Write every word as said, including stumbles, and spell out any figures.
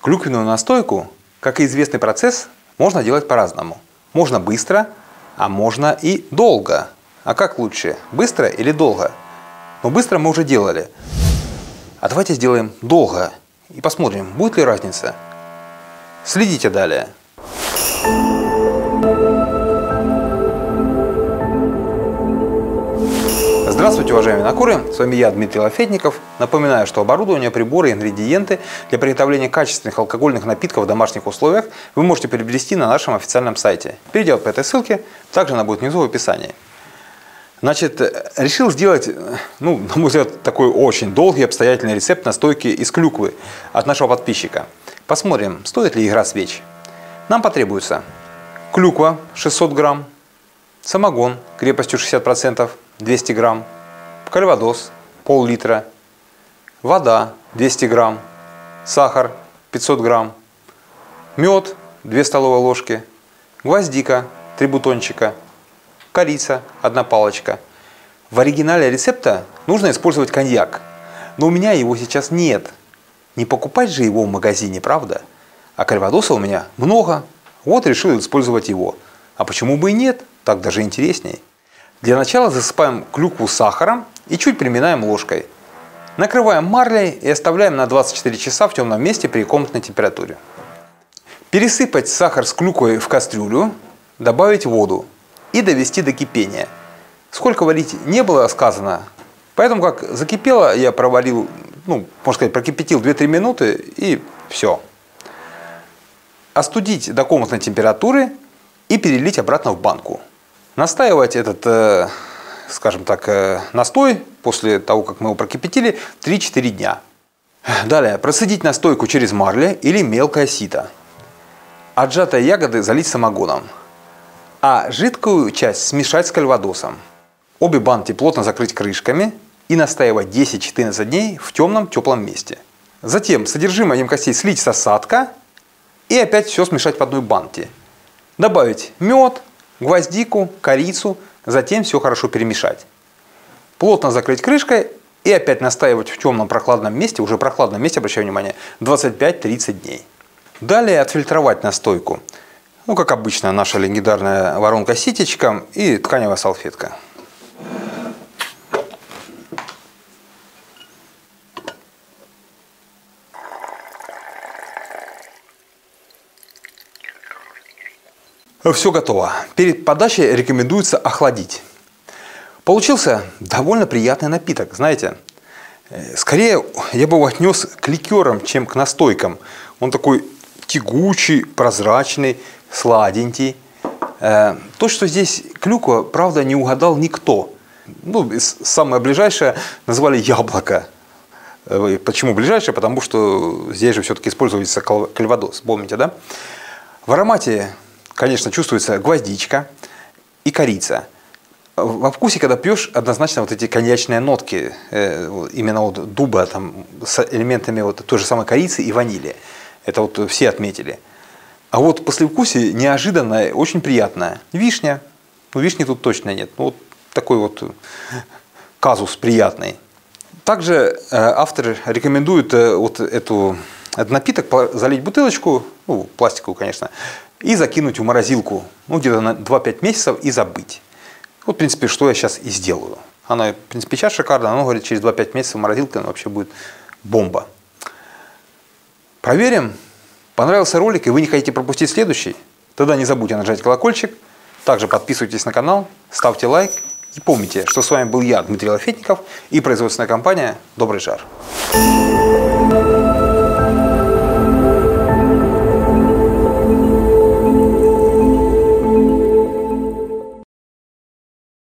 Клюквенную настойку, как и известный процесс, можно делать по-разному. Можно быстро, а можно и долго. А как лучше, быстро или долго? Но быстро мы уже делали. А давайте сделаем долго и посмотрим, будет ли разница. Следите далее. Здравствуйте, уважаемые винокуры! С вами я, Дмитрий Лафетников. Напоминаю, что оборудование, приборы, ингредиенты для приготовления качественных алкогольных напитков в домашних условиях вы можете приобрести на нашем официальном сайте. Перейдя по этой ссылке, также она будет внизу в описании. Значит, решил сделать, ну, на мой взгляд, такой очень долгий обстоятельный рецепт настойки из клюквы от нашего подписчика. Посмотрим, стоит ли игра свеч. Нам потребуется клюква шестьсот грамм, самогон крепостью шестьдесят процентов двести грамм, кальвадос пол-литра, вода двести грамм, сахар пятьсот грамм, мед две столовые ложки, гвоздика три бутончика, корица одна палочка. В оригинале рецепта нужно использовать коньяк, но у меня его сейчас нет. Не покупать же его в магазине, правда? А кальвадоса у меня много, вот решил использовать его. А почему бы и нет? Так даже интересней. Для начала засыпаем клюкву сахаром и чуть приминаем ложкой. Накрываем марлей и оставляем на двадцать четыре часа в темном месте при комнатной температуре. Пересыпать сахар с клюквой в кастрюлю, добавить воду и довести до кипения. Сколько варить не было сказано, поэтому как закипело, я проварил, ну, можно сказать, прокипятил две-три минуты и все. Остудить до комнатной температуры и перелить обратно в банку. Настаивать этот, э, скажем так, э, настой после того, как мы его прокипятили, три-четыре дня. Далее, процедить настойку через марле или мелкое сито. Отжатые ягоды залить самогоном, а жидкую часть смешать с кальвадосом. Обе банки плотно закрыть крышками и настаивать десять-четырнадцать дней в темном теплом месте. Затем содержимое емкостей слить с осадка и опять все смешать в одной банке. Добавить мед, гвоздику, корицу, затем все хорошо перемешать. Плотно закрыть крышкой и опять настаивать в темном прохладном месте, уже прохладном месте, обращаю внимание, двадцать пять-тридцать дней. Далее отфильтровать настойку. Ну, как обычно, наша легендарная воронка с ситечком и тканевая салфетка. Все готово. Перед подачей рекомендуется охладить. Получился довольно приятный напиток, знаете. Скорее я бы его отнес к ликерам, чем к настойкам. Он такой тягучий, прозрачный, сладенький. То, что здесь клюква, правда, не угадал никто. Ну, самое ближайшее назвали яблоко. Почему ближайшее? Потому что здесь же все-таки используется кальвадос. Помните, да? В аромате, конечно, чувствуется гвоздичка и корица. Во вкусе, когда пьешь, однозначно вот эти коньячные нотки, именно вот дуба там, с элементами вот той же самой корицы и ванили. Это вот все отметили. А вот послевкусие неожиданное, очень приятное. Вишня. Ну, вишни тут точно нет. Ну, вот такой вот казус приятный. Также автор рекомендует вот эту, этот напиток залить в бутылочку, ну, пластиковую, конечно, и закинуть в морозилку, ну, где-то на два-пять месяцев и забыть. Вот, в принципе, что я сейчас и сделаю. Она, в принципе, сейчас шикарно, она говорит, через два-пять месяцев морозилка вообще будет бомба. Проверим. Понравился ролик и вы не хотите пропустить следующий? Тогда не забудьте нажать колокольчик. Также подписывайтесь на канал, ставьте лайк. И помните, что с вами был я, Дмитрий Лафетников, и производственная компания «Добрый жар».